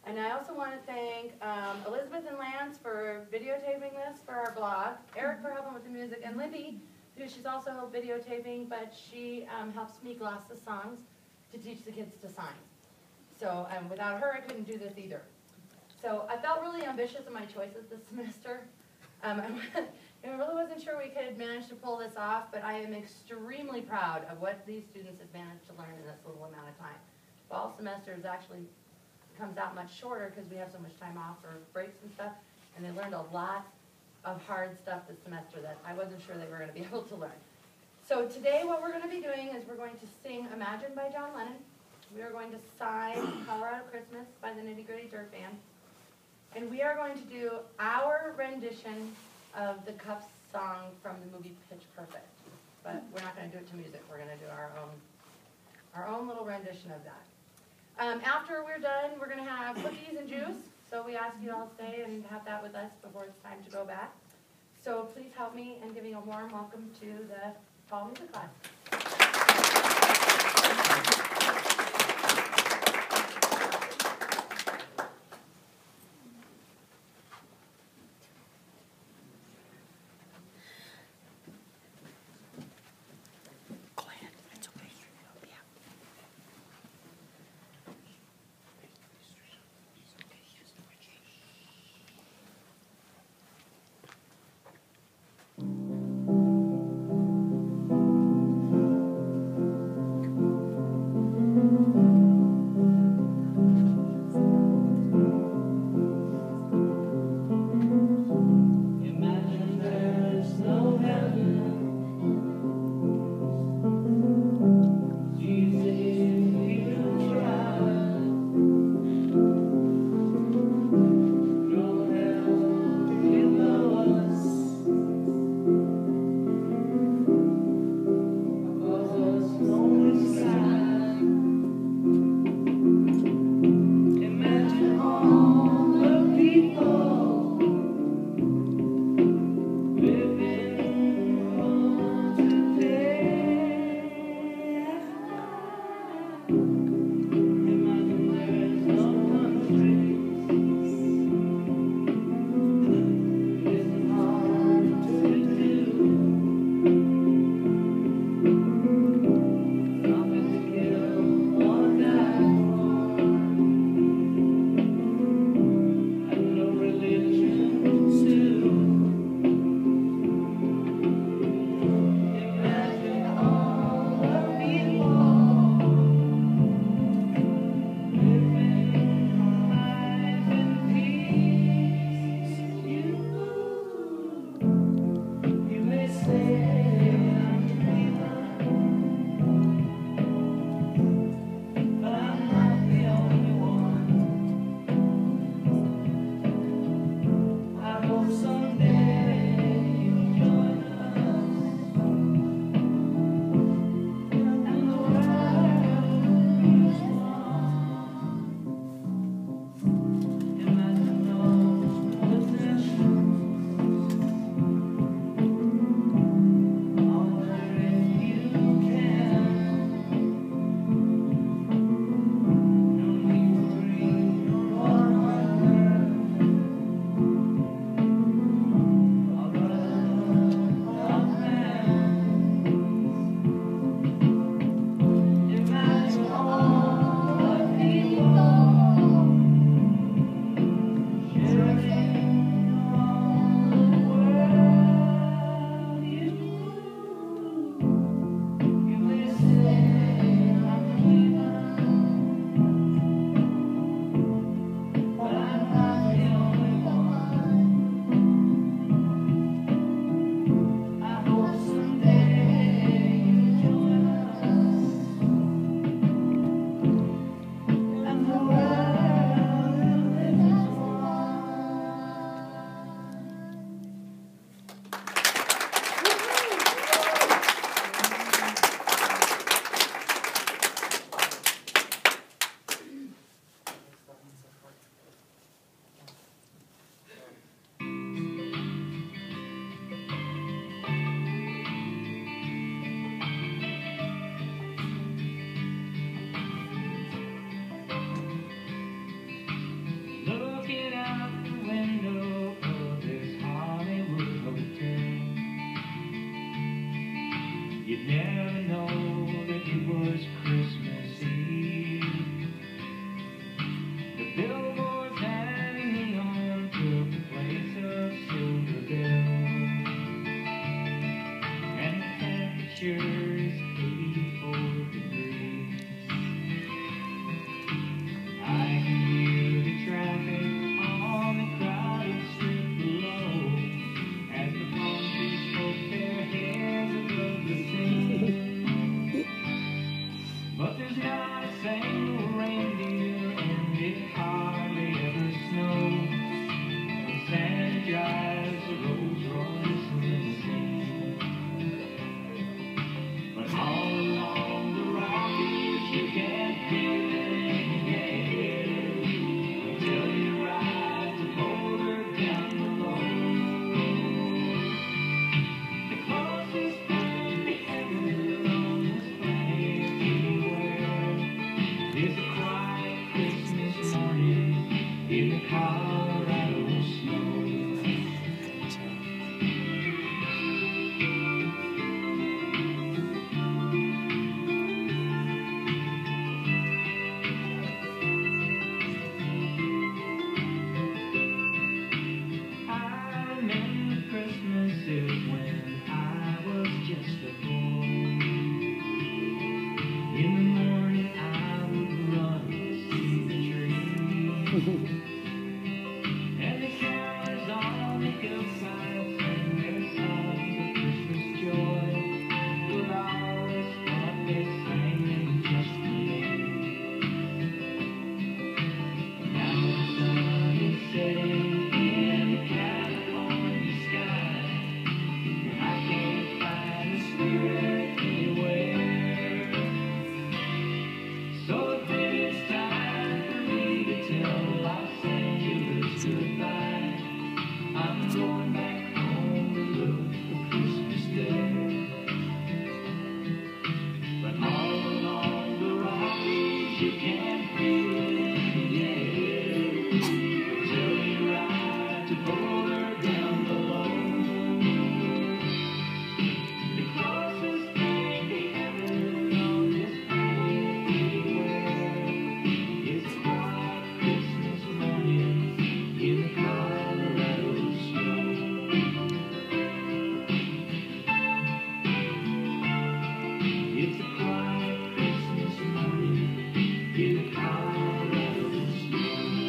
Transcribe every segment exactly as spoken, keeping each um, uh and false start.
And I also want to thank um, Elizabeth and Lance for videotaping this for our blog, Eric for helping with the music, and Lindy, who she's also videotaping, but she um, helps me gloss the songs to teach the kids to sign. So um, without her, I couldn't do this either. So I felt really ambitious in my choices this semester. Um, I really wasn't sure we could manage to pull this off, but I am extremely proud of what these students have managed to learn in this little amount of time. Fall semester is actually comes out much shorter because we have so much time off for breaks and stuff, and they learned a lot of hard stuff this semester that I wasn't sure they were going to be able to learn. So today what we're going to be doing is we're going to sing Imagine by John Lennon. We are going to sign Colorado Christmas by the Nitty Gritty Dirt Band. And we are going to do our rendition of the Cuffs song from the movie Pitch Perfect. But we're not going to do it to music. We're going to do our own, our own little rendition of that. Um, after we're done, we're going to have cookies and juice. So we ask you all to stay and have that with us before it's time to go back. So please help me in giving a warm welcome to the fall music class. in the Colorado snow. I remember Christmases when I was just a boy. In the morning I would run to see the tree. And the carols on the hillsides and their songs of Christmas joy would always thought they sang just for me. Now the sun is setting in the California sky. I can't find the spirit anywhere. So if it's time for me to tell Los Angeles goodbye, I'm going back home to look for Christmas there. But all along the Rockies you can feel it in the air. Until you ride to Boulder down below. The closest thing to heaven on this planet anywhere is a quiet Christmas morning in the Colorado snow. It's a quiet Christmas morning in the Colorado snow.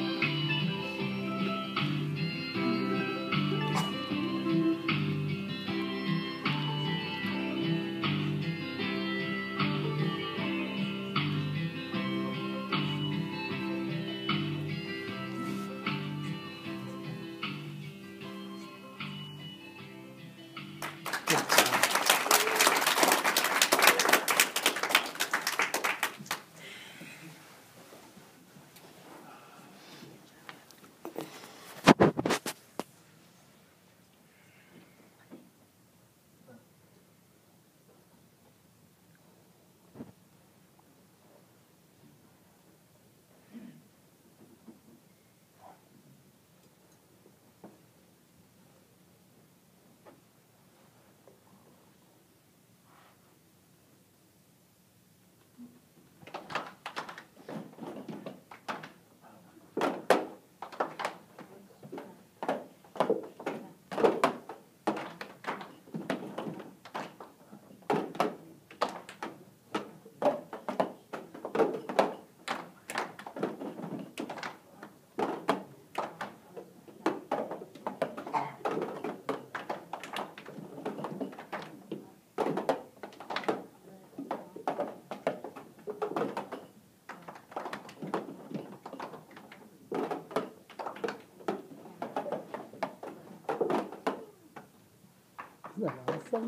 Isn't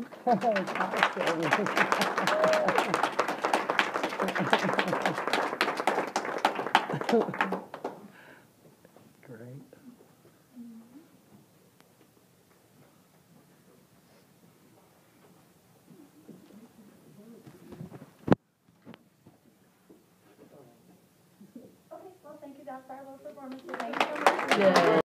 that awesome? Great. Okay, well, thank you, Doc, for our little performance. Thank you so much. Yeah.